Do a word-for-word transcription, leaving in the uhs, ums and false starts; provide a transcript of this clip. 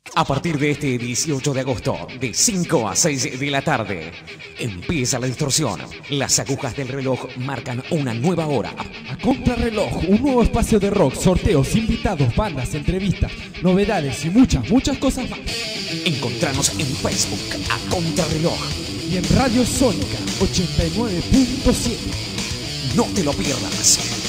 A partir de este dieciocho de agosto, de cinco a seis de la tarde, empieza la distorsión. Las agujas del reloj marcan una nueva hora. A contrarreloj, un nuevo espacio de rock, sorteos, invitados, bandas, entrevistas, novedades y muchas, muchas cosas más. Encontranos en Facebook a Contrarreloj y en Radio Sónica ochenta y nueve punto siete. No te lo pierdas.